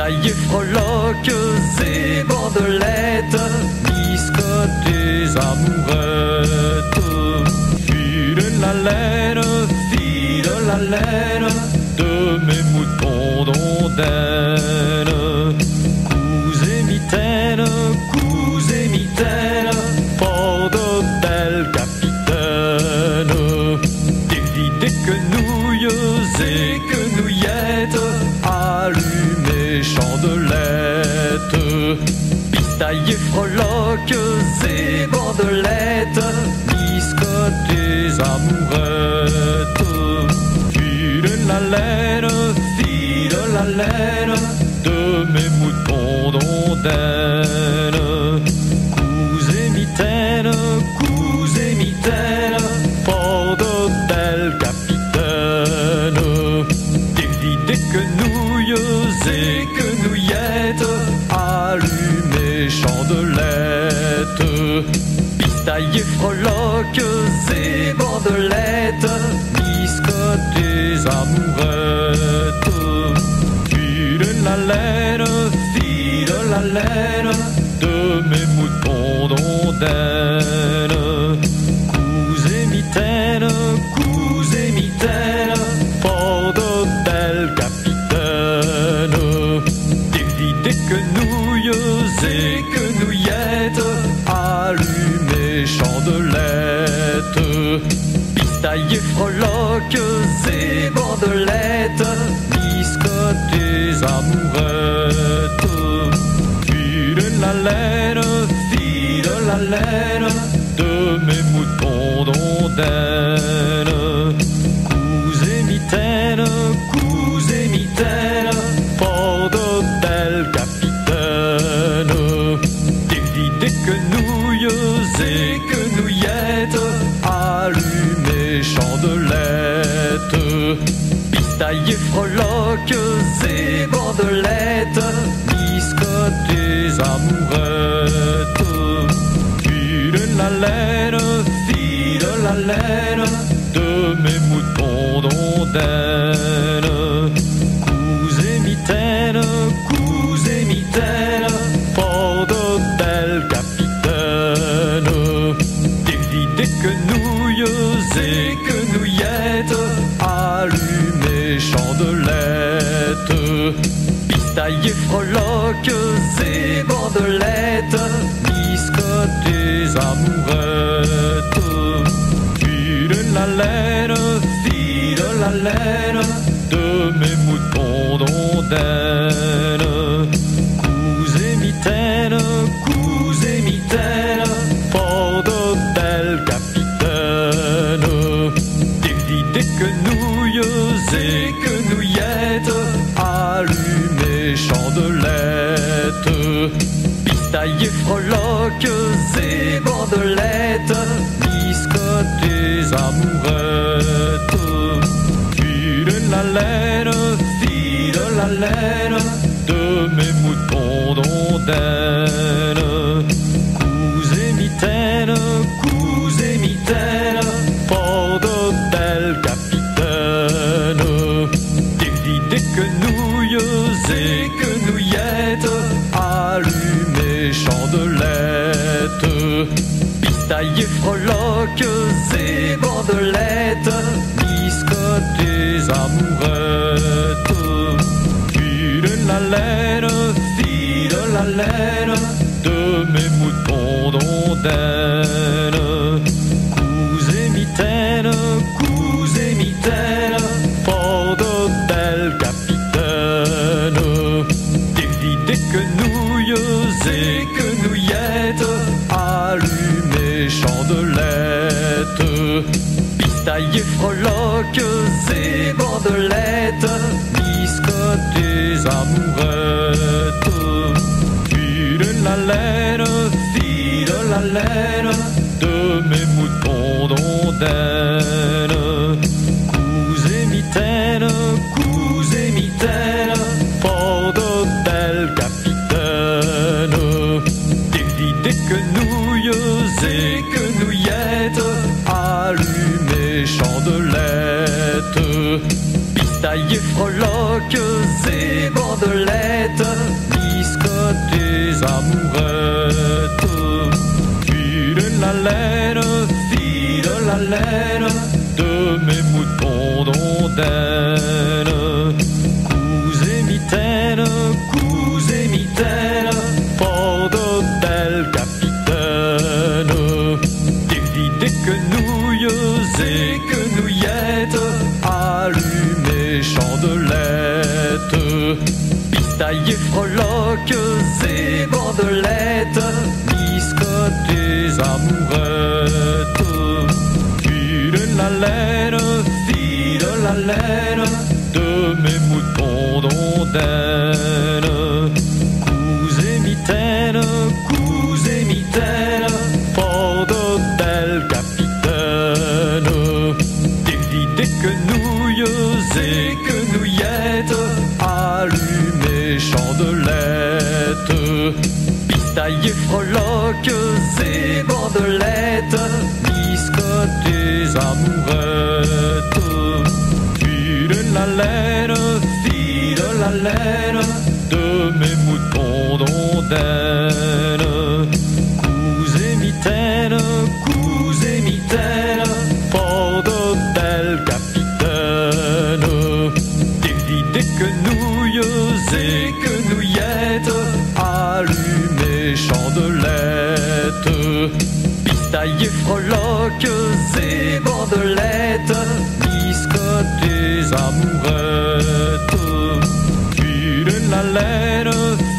Pistaillés, froloques et bandelettes, biscottes des amourettes. File la laine de mes moutons d'ondaine. Coups et mitaines, fort de belles capitaines. Des quenouilles et quenouillettes, allumées chandelettes. Pistaillés, froloques et bandelettes, biscottes des amourettes. File la laine de mes moutons d'ondaine. Coups et mitaines, fort de belles capitaines. Des quenouilles et quenouillettes, allumées chandelettes. Pistaillés, froloques et bandelettes, biscottes des amourettes. File la laine de mes moutons d'ondaine. Coups et mitaines, fort de belles capitaines. Des quenouilles et quenouillettes, allumées chandelettes. Pistaillés, froloques et bandelettes, biscottes des amourettes. File la laine de mes moutons d'ondaine. Coups et mitaines, fort de belles capitaines. Des quenouilles et quenouillettes, allumées chandelettes. Pistaillés, froloques et bandelettes, biscottes des amourettes. File la laine de mes moutons d'ondaine. Coups et mitaines, fort de belles capitaines. Des quenouilles et quenouillettes, allumées chandelettes. Pistaillés, froloques et bandelettes, biscottes des amourettes. File la laine de mes moutons d'ondaine. Coups et mitaines, fort de belles capitaines. Des quenouilles et quenouillettes, allumées chandelettes. Pistaillés, froloques et bandelettes, biscottes des amourettes. File la laine de mes moutons d'ondaine. Coups et mitaines, fort de belles capitaines. Des quenouilles et quenouillettes, allumées chandelettes. Pistaillés, froloques et bandelettes, biscottes des amourettes. File la laine de mes moutons d'ondaine. Coups et mitaines, fort de belles capitaines. Des quenouilles et quenouillettes, allumées chandelettes. Pistaillés, froloques et bandelettes, biscottes des amourettes. File la laine de mes moutons d'ondaine. Coups et mitaines, fort de belles capitaines. Des quenouilles et quenouillettes, allumées chandelettes. Pistaillés, pistaies, froloques et bandelettes, biscottes et amourettes. File la laine, file la laine de mes moutons d'ondaine. Cousez mitaine, cousez mitaine, fort de belles capitaines. Des quenouilles et quenouillettes, allumez chandelettes. Pistailles, froloques et bandelettes, biscottes et amourettes. File la laine de mes moutons d'ondaine. Cousez mitaine, fort de belles capitaines. Des quenouilles et quenouillettes, allumez chandelettes. Pistailles, froloques et bandelettes, biscottes et amourettes. File la laine de mes moutons d'ondaine. Cousez mitaine, fort de belles capitaines. Des quenouilles et quenouillettes, allumez chandelettes. Pistailles, froloques et bandelettes, biscottes et amourettes. File la laine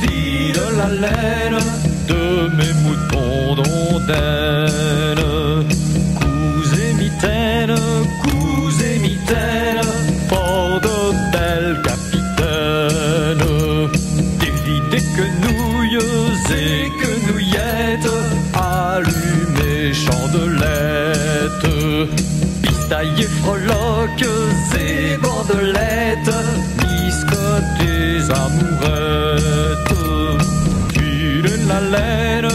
de mes moutons d'ondaine. Cousez mitaine, fort de belles capitaines. Des quenouilles et quenouillettes, allumez chandelettes. Pistailles, froloques et bandelettes, biscottes et amourettes. File la laine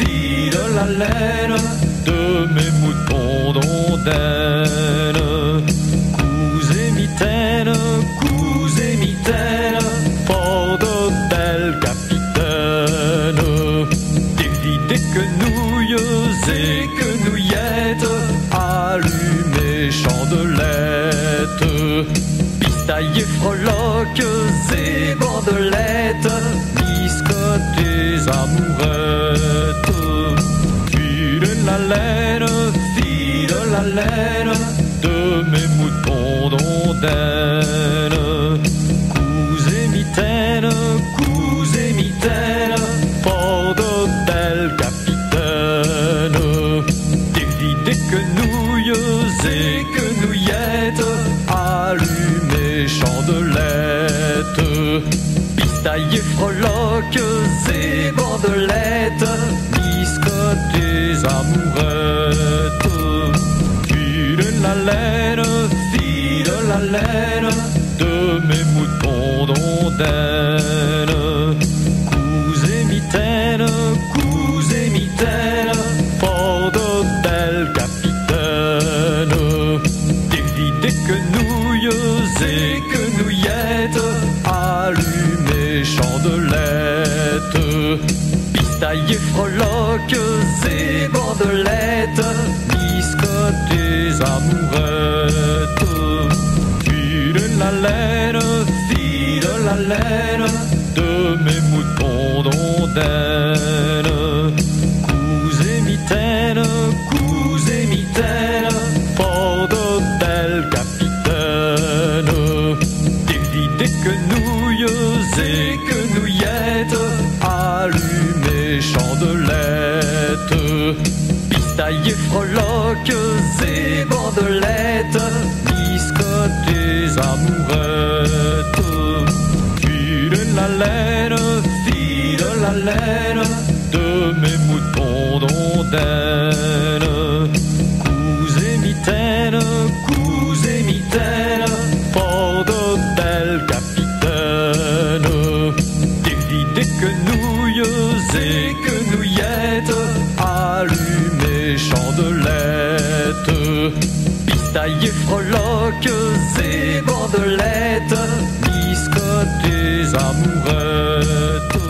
de mes moutons d'ondaine. Cousez mitaine, fort de belles capitaines. Des quenouilles et quenouillettes, allumez chandelettes. Pistailles, froloques et bandelettes, biscottes et amourettes. File la laine de mes moutons d'ondaine. Cousez mitaine, fort de belles capitaines. Des quenouilles et quenouillettes, allumez chandelettes. Pistailles, froloques et bandelettes, biscottes et amourettes. File la laine de mes moutons d'ondaine. Cousez mitaine, fort de belles capitaines. Des quenouilles et quenouillettes, allumez chandelettes. Pistailles, froloques et bandelettes, biscottes et amourettes. File la laine de mes moutons d'ondaine. Cousez mitaine, fort de belles capitaines. Des quenouilles et quenouillettes, allumez chandelettes. Pistailles, froloques et bandelettes, biscottes et amourettes. File la laine de mes moutons d'ondaine. Cousez mitaine, fort de belles capitaines. Des quenouilles et quenouillettes, allumez chandelettes. pistaillés, froloques et bandelettes, biscottes et amourettes.